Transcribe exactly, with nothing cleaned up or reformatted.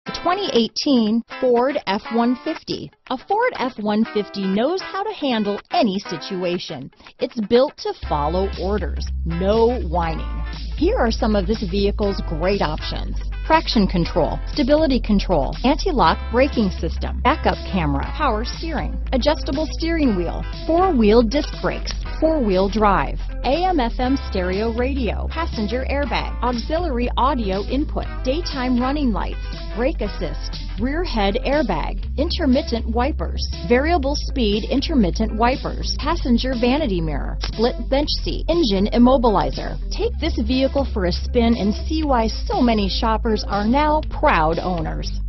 twenty eighteen Ford F one fifty. A Ford F one fifty knows how to handle any situation. It's built to follow orders, no whining. Here are some of this vehicle's great options: traction control, stability control, anti-lock braking system, backup camera, power steering, adjustable steering wheel, four-wheel disc brakes, four-wheel drive, A M F M stereo radio, passenger airbag, auxiliary audio input, daytime running lights, brake assist, rear head airbag, intermittent wipers, variable speed intermittent wipers, passenger vanity mirror, split bench seat, engine immobilizer. Take this vehicle for a spin and see why so many shoppers are now proud owners.